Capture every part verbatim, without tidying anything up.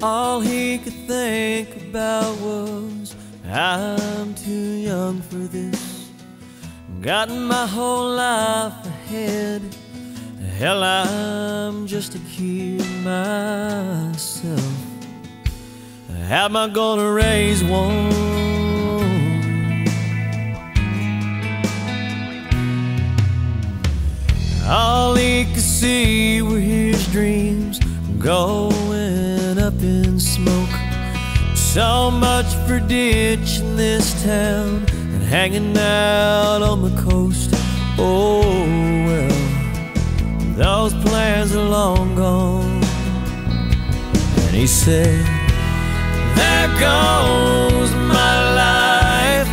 All he could think about was, I'm too young for this. Got my whole life ahead. Hell, I'm just a kid myself. How am I gonna raise one? All he could see were his dreams going up in smoke. So much for ditching this town and hanging out on the coast. Oh well, those plans are long gone. And he said, there goes my life.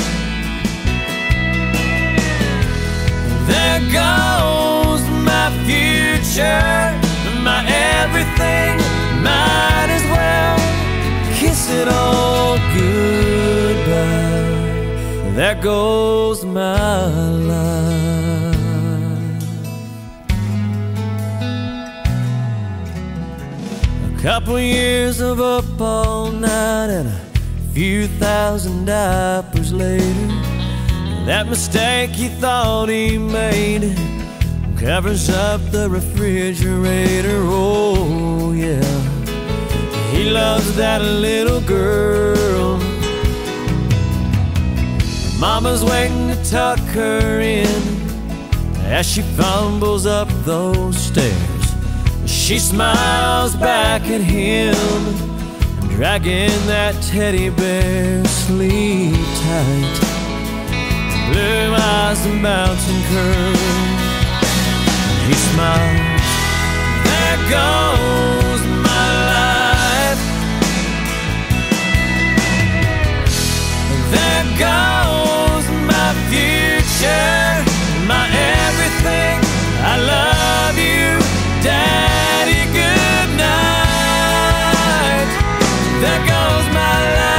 There goes my future, my everything. Might as well kiss it all goodbye. There goes my life. A couple years of up all night and a few thousand diapers later, that mistake he thought he made covers up the refrigerator. Oh yeah, he loves that little girl. Mama's waiting to tuck her in as she fumbles up those stairs. She smiles back at him, dragging that teddy bear. Sleep tight, blue eyes and bouncing curls. He smiles, there goes my life. There goes my future, my everything. I love you, Daddy, good night. There goes my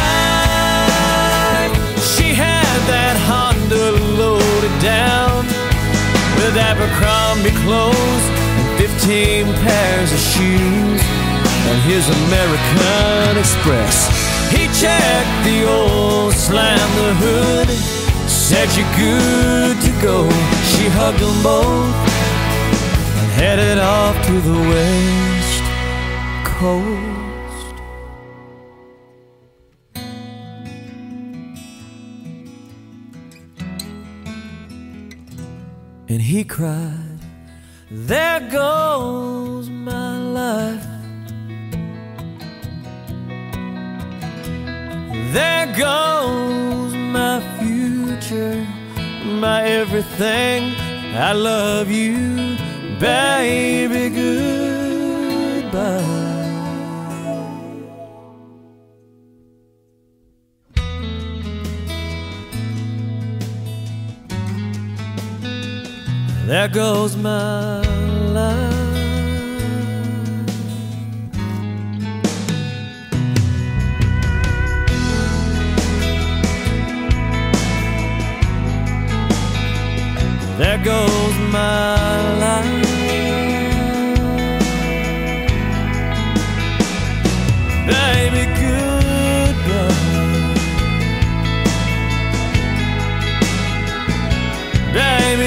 life. She had that Honda loaded down with Abercrombie clothes and fifteen pairs of shoes and his American Express. He checked the oil, slammed the hood, said you're good to go. She hugged them both and headed off to the West Coast. And he cried, there goes my life. There goes my future, my everything. I love you, baby, goodbye. There goes my life. There goes my life. Baby, goodbye. Baby,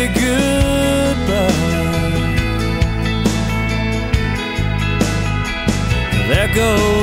goodbye. There goes